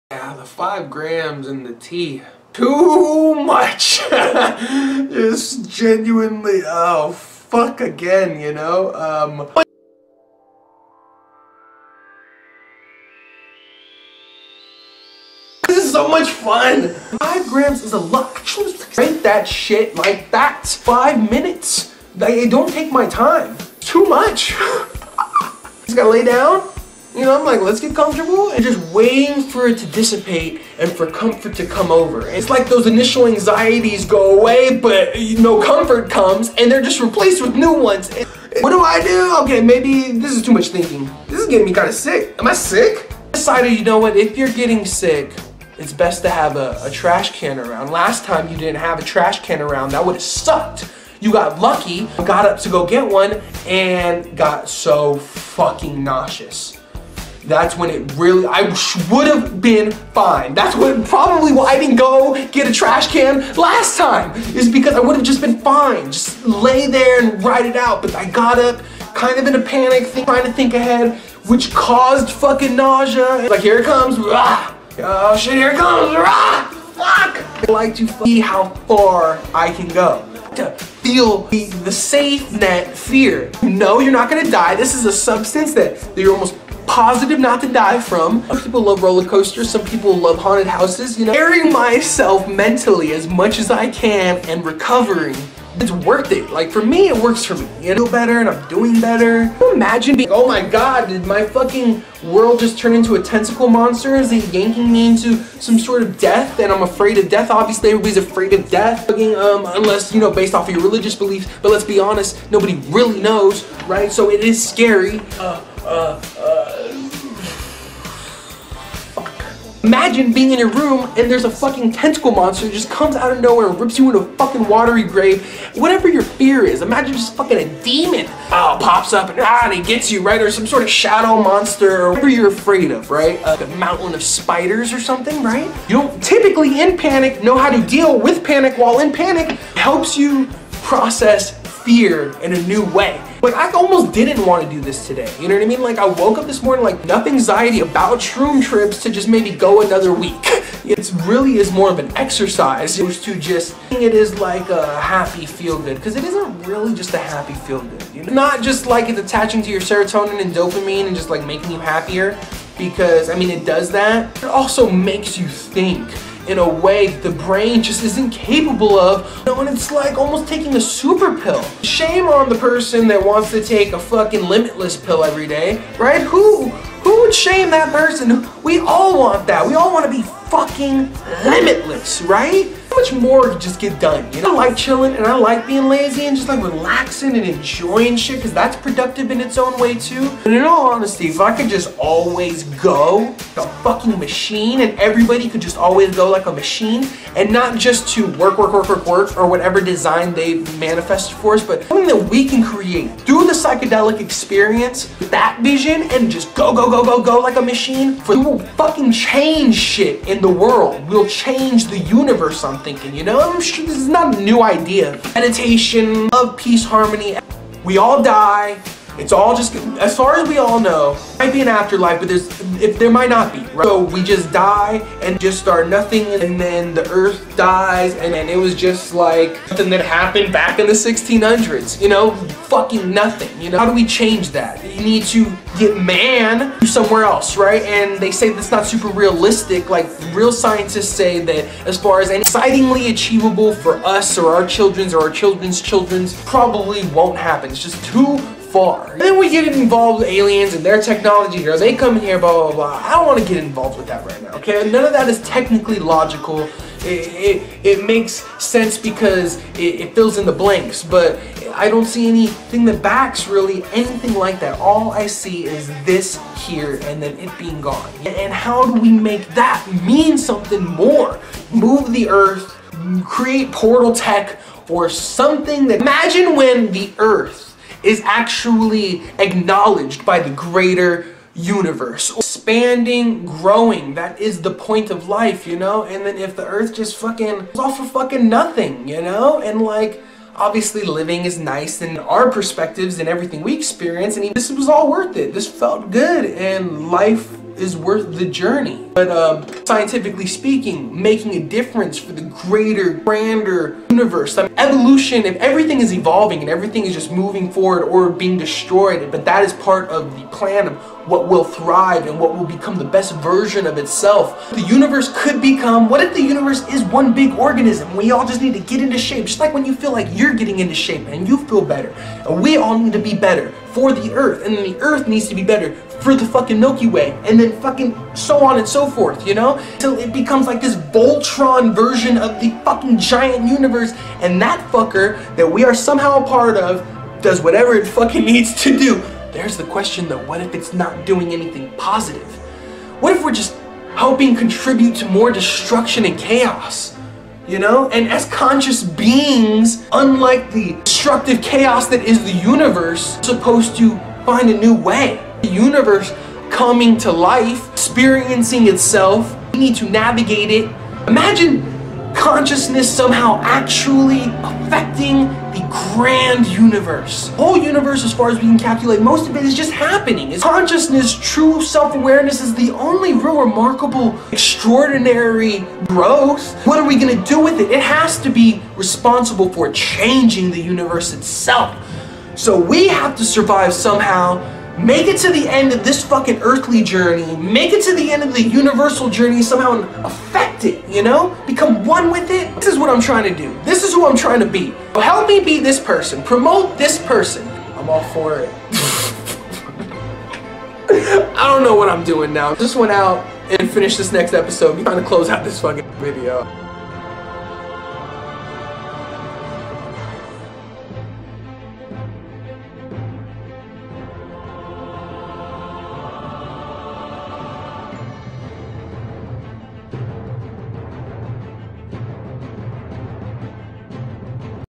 Yeah, the 5 grams in the tea. Too much! Just genuinely, oh, fuck again, you know? This is so much fun! 5 grams is a lot. Actually, drink that shit like that. 5 minutes. It don't take my time. Too much. Just gotta lay down. You know, I'm like, let's get comfortable and just waiting for it to dissipate and for comfort to come over. It's like those initial anxieties go away, but no comfort comes and they're just replaced with new ones. What do I do? Okay, maybe this is too much thinking. This is getting me kind of sick. Am I sick? I decided, you know what, if you're getting sick, it's best to have a trash can around. Last time you didn't have a trash can around, that would have sucked. You got lucky, got up to go get one, and got so fucking nauseous. That's when it really, I would have been fine. That's probably why I didn't go get a trash can last time, is because I would have just been fine. Just lay there and ride it out. But I got up, kind of in a panic, trying to think ahead, which caused fucking nausea. Like, here it comes, rah! Oh shit, here it comes, rah! Fuck! I like to see how far I can go. To feel the safe net fear. You know you're not gonna die. This is a substance that you're almost positive not to die from. Some people love roller coasters, some people love haunted houses, you know. Preparing myself mentally as much as I can and recovering, it's worth it. Like, for me, it works for me. You know, better and I'm doing better. Can you imagine being, oh my god, did my fucking world just turn into a tentacle monster? Is it yanking me into some sort of death and I'm afraid of death? Obviously, everybody's afraid of death, unless, you know, based off of your religious beliefs. But let's be honest, nobody really knows, right? So it is scary. Imagine being in your room and there's a fucking tentacle monster that just comes out of nowhere and rips you into a fucking watery grave. Whatever your fear is, imagine just fucking a demon pops up and it gets you, right? Or some sort of shadow monster, or whatever you're afraid of, right? A mountain of spiders or something, right? You don't typically in panic know how to deal with panic while in panic. It helps you process fear in a new way. Like, I almost didn't want to do this today, you know what I mean? Like, I woke up this morning like enough anxiety about shroom trips to just maybe go another week. It really is more of an exercise opposed to just, it is like a happy feel-good, because it isn't really just a happy feel-good, you know? Not just like it's attaching to your serotonin and dopamine and just like making you happier, because, I mean, it does that. It also makes you think in a way that the brain just isn't capable of, you know, and it's like almost taking a super pill. Shame on the person that wants to take a fucking limitless pill every day, right? Who would shame that person? We all want that. We all want to be fucking limitless, right? How much more could just get done, you know? I like chilling and I like being lazy and just like relaxing and enjoying shit, because that's productive in its own way too. And in all honesty, if I could just always go like a fucking machine and everybody could just always go like a machine and not just to work or whatever design they've manifested for us, but something that we can create through the psychedelic experience, that vision, and just go like a machine, we will fucking change shit in the world. We'll change the universe, I'm thinking, you know? I'm sure this is not a new idea. Meditation, love, peace, harmony. We all die. It's all just, as far as we all know, might be an afterlife, but there might not be, right? So we just die and just start nothing, and then the earth dies, and then it was just like something that happened back in the 1600s, you know? Fucking nothing, you know? How do we change that? You need to get man somewhere else, right? And they say that's not super realistic. Like, real scientists say that as far as any excitingly achievable for us or our children's children's probably won't happen. It's just too far. And then we get involved with aliens and their technology here. They come in here, blah, blah, blah. I don't want to get involved with that right now, okay? None of that is technically logical. It makes sense because it fills in the blanks, but I don't see anything that backs really anything like that. All I see is this here and then it being gone. And how do we make that mean something more? Move the earth, create portal tech or something that, imagine when the earth is actually acknowledged by the greater universe. Expanding, growing, that is the point of life, you know? And then if the earth just fucking is all for fucking nothing, you know? And like, obviously living is nice and our perspectives and everything we experience, and this was all worth it. This felt good and life is worth the journey. But scientifically speaking, making a difference for the greater, grander universe. I mean, evolution, if everything is evolving and everything is just moving forward or being destroyed, but that is part of the plan of what will thrive and what will become the best version of itself. The universe could become, what if the universe is one big organism? We all just need to get into shape, just like when you feel like you're getting into shape and you feel better. And we all need to be better for the Earth, and then the Earth needs to be better for the fucking Milky Way, and then fucking so on and so forth, you know? Till it becomes like this Voltron version of the fucking giant universe, and that fucker that we are somehow a part of does whatever it fucking needs to do. There's the question though, what if it's not doing anything positive? What if we're just helping contribute to more destruction and chaos? You know? And as conscious beings, unlike the destructive chaos that is the universe, supposed to find a new way. The universe coming to life, experiencing itself, we need to navigate it. Imagine consciousness somehow actually affecting the grand universe. The whole universe, as far as we can calculate, most of it is just happening. It's consciousness, true self-awareness is the only real remarkable, extraordinary growth. What are we gonna do with it? It has to be responsible for changing the universe itself. So we have to survive somehow, make it to the end of this fucking earthly journey, make it to the end of the universal journey somehow and affect it, you know? Become one with it. This is what I'm trying to do. This is who I'm trying to be. So help me be this person. Promote this person. I'm all for it. I don't know what I'm doing now. Just went out and finished this next episode. I'm trying to close out this fucking video.